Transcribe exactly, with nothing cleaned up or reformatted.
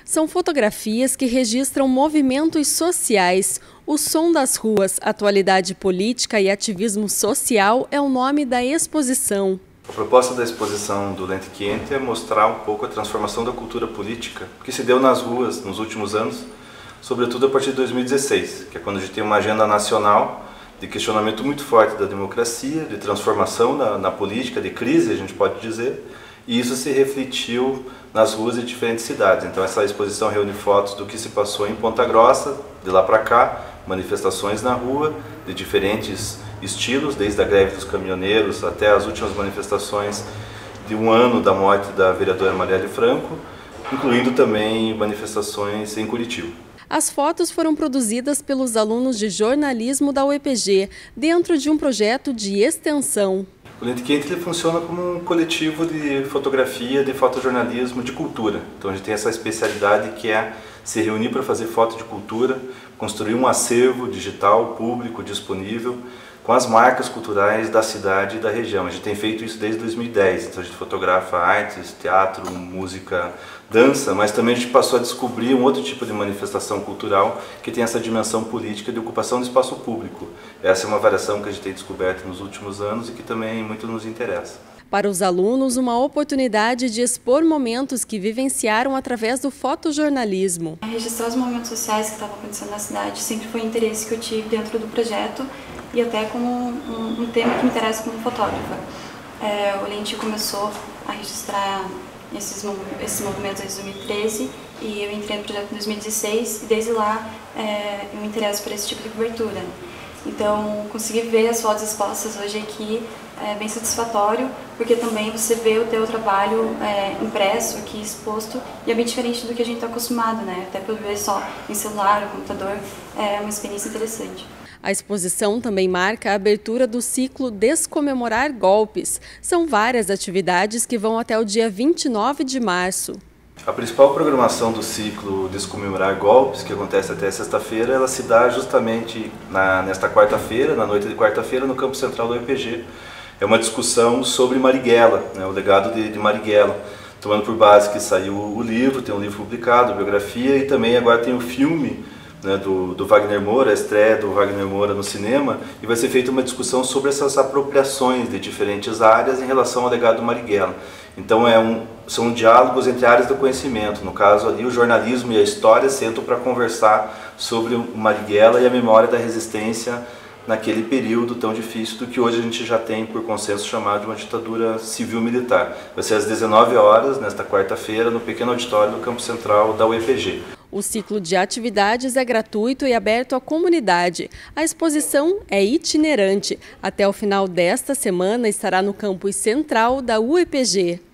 São fotografias que registram movimentos sociais. O Som das Ruas, Atualidade Política e Ativismo Social é o nome da exposição. A proposta da exposição do Lente Quente é mostrar um pouco a transformação da cultura política que se deu nas ruas nos últimos anos, sobretudo a partir de dois mil e dezesseis, que é quando a gente tem uma agenda nacional de questionamento muito forte da democracia, de transformação na, na política, de crise, a gente pode dizer, e isso se refletiu nas ruas de diferentes cidades. Então essa exposição reúne fotos do que se passou em Ponta Grossa, de lá para cá, manifestações na rua, de diferentes estilos, desde a greve dos caminhoneiros até as últimas manifestações de um ano da morte da vereadora Marielle Franco, incluindo também manifestações em Curitiba. As fotos foram produzidas pelos alunos de jornalismo da U E P G, dentro de um projeto de extensão. O Lente Quente ele funciona como um coletivo de fotografia, de fotojornalismo, de cultura. Então a gente tem essa especialidade que é se reunir para fazer foto de cultura, construir um acervo digital, público, disponível, com as marcas culturais da cidade e da região. A gente tem feito isso desde dois mil e dez, então a gente fotografa artes, teatro, música, dança, mas também a gente passou a descobrir um outro tipo de manifestação cultural que tem essa dimensão política de ocupação do espaço público. Essa é uma variação que a gente tem descoberto nos últimos anos e que também muito nos interessa. Para os alunos, uma oportunidade de expor momentos que vivenciaram através do fotojornalismo. Registrar os momentos sociais que estavam acontecendo na cidade sempre foi um interesse que eu tive dentro do projeto e até como um, um tema que me interessa como fotógrafa. É, o Lente começou a registrar esses, esses movimentos em dois mil e treze e eu entrei no projeto em dois mil e dezesseis e desde lá é, eu me interesso por esse tipo de cobertura. Então, conseguir ver as fotos expostas hoje aqui é bem satisfatório, porque também você vê o teu trabalho é, impresso aqui, exposto, e é bem diferente do que a gente está acostumado, né? Até por ver só em celular ou computador, é uma experiência interessante. A exposição também marca a abertura do ciclo Descomemorar Golpes. São várias atividades que vão até o dia vinte e nove de março. A principal programação do ciclo Descomemorar Golpes, que acontece até sexta-feira, ela se dá justamente na, nesta quarta-feira, na noite de quarta-feira, no campo central do U E P G. É uma discussão sobre Marighella, né, o legado de, de Marighella, tomando por base que saiu o livro, tem um livro publicado, a biografia, e também agora tem o filme, né, do, do Wagner Moura, a estreia do Wagner Moura no cinema, e vai ser feita uma discussão sobre essas apropriações de diferentes áreas em relação ao legado do Marighella. Então é um, são diálogos entre áreas do conhecimento, no caso ali o jornalismo e a história sentam para conversar sobre o Marighella e a memória da resistência naquele período tão difícil do que hoje a gente já tem por consenso chamado de uma ditadura civil-militar. Vai ser às dezenove horas, nesta quarta-feira, no pequeno auditório do Campo Central da U E P G. O ciclo de atividades é gratuito e aberto à comunidade. A exposição é itinerante. Até o final desta semana estará no campus central da U E P G.